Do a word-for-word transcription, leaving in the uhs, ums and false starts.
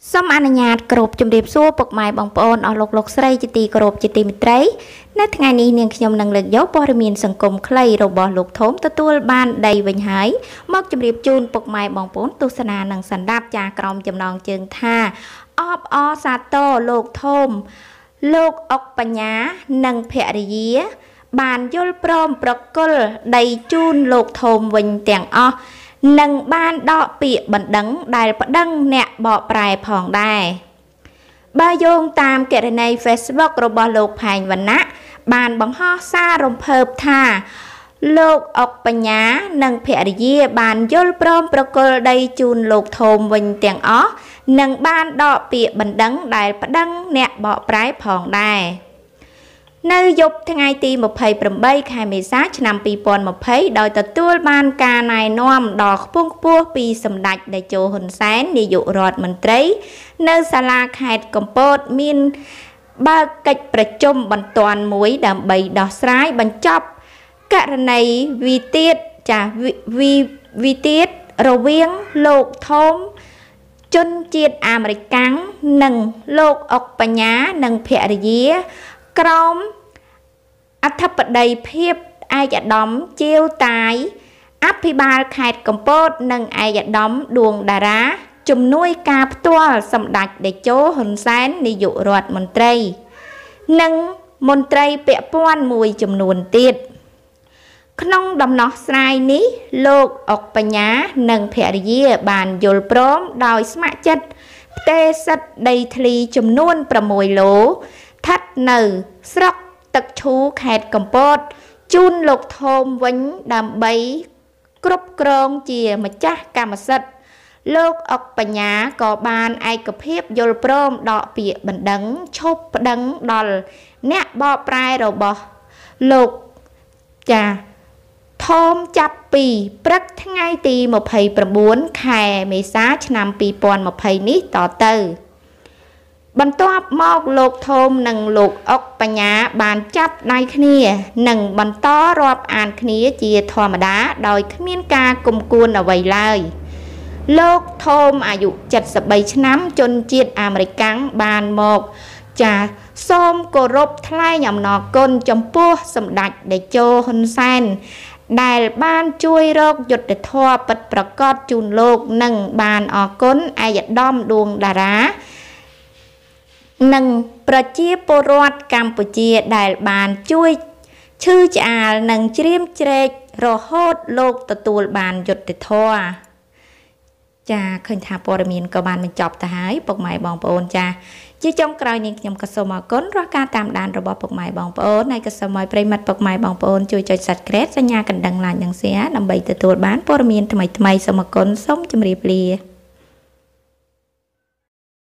សូមអនុញ្ញាតគោរពជំរាបសួរពុកម៉ែបងប្អូនអស់លោកលោកស្រីជាទីគោរពជាទីមេត្រីនៅថ្ងៃនេះនាងខ្ញុំនឹងលើកយកព័ត៌មានសង្គមខ្លីរបស់លោកធំទទួលបានដីវិញហើយមកជម្រាបជូនពុកម៉ែបងប្អូនទស្សនានិងសន្តាប់ចាក្រមចំណងជើងថាអបអរសាទរលោកធំលោកអុកបញ្ញានិងភរិយាបានយល់ព្រមប្រគល់ដីជូនលោកធំវិញទាំងអស់នឹងបានដកពាក្យបណ្ដឹងដែលប្តឹងអ្នកបកប្រែផងដែរបើយោងតាមគណនី Facebook របស់លោកផែងវណ្ណៈបានបង្ហោះសាររំភើបថាលោកអុកបញ្ញានិងភរិយាបានយល់ព្រមប្រគល់ដីជូនលោកធំវិញទាំងអស់និងបានដកពាក្យបណ្ដឹងដែលប្តឹងអ្នកបកប្រែផងដែរនៅយប់ថ្ងៃទីម្ភៃប្រាំបីខែមេសាឆ្នាំពីរពាន់ម្ភៃដោយទទួលបានការណែនាំដ៏ខ្ពង់ខ្ពស់ពីសម្ដេចតេជោហ៊ុនសែននាយករដ្ឋមន្ត្រីនៅសាលាខេត្តកំពតមានបើកកិច្ចប្រជុំបន្ទាន់មួយដើម្បីដោះស្រាយបញ្ចប់ករណីវិទាទចាវិវិទាទរវាងលោកធំជនជាតិអាមេរិកនិងលោកអុកបញ្ញានិងភរិយាក្រមអធិបតីភាពឯកឧត្តមជាវតាយអភិបាលខេត្តកំពតនិងឯកឧត្តមដួងតារាជំនួយការផ្ទាល់សម្ដេចតេជោហ៊ុនសែននាយករដ្ឋមន្ត្រីនិងមន្ត្រីពាក់ព័ន្ធមួយចំនួនទៀតក្នុងដំណោះស្រាយនេះលោកអុកបញ្ញានិងភរិយាបានយល់ព្រមដោយស្ម័គ្រចិត្តផ្ទេរសិទ្ធិដីធ្លីចំនួនប្រាំមួយឡូស្ថិតនៅស្រុកទឹកឈូខេត្តកំពតជូនលោកធំវិញដើម្បីគ្រប់គ្រងជាម្ចាស់កម្មសិទ្ធិលោកអុកបញ្ញាក៏បានឯកភាពយល់ព្រមដកពាក្យបណ្ដឹងឈប់ប្តឹងដល់អ្នកបកប្រែរបស់លោកចាធំចាប់ពីព្រឹកថ្ងៃទីម្ភៃប្រាំបួនខែមេសាឆ្នាំពីរពាន់ម្ភៃនេះតទៅបន្ទាប់មកលោកធំនិងលោកអុកបញ្ញាបានចាប់ដៃគ្នានិងបន្តរាប់អានគ្នាជាធម្មតាដោយគ្មានការគុំគួនអ្វីឡើយលោកធំអាយុเจ็ดสิบสามឆ្នាំជនជាតិអាមេរិកបានមកចាសូមគោរពថ្លែងអំណរគុណចំពោះសម្ដេចតេជោហ៊ុនសែនដែលបានជួយរកយុត្តិធម៌ពិតប្រាកដជូនលោកនិងបានអរគុណឯកឧត្តមដួងតារានិងប្រជាពលរដ្ឋកម្ពុជាដែលបានជួយឈឺឆ្អាលនិងជ្រាបជ្រែករហូតលោកទទួលបានយុត្តិធម៌ចាឃើញថាព័ត៌មានក៏បានបញ្ចប់ទៅហើយពុកម៉ែបងប្អូនចាជាចុងក្រោយនេះខ្ញុំក៏សូមអរគុណរាល់ការតាមដានរបស់ពុកម៉ែបងប្អូនហើយក៏សូមឲ្យប្រិយមិត្តពុកម៉ែបងប្អូនជួយចុច Subscribe សញ្ញាកណ្ដឹង Like និង Share ដើម្បីទទួលបានព័ត៌មានថ្មីៗសូមអរគុណសូមជម្រាបលា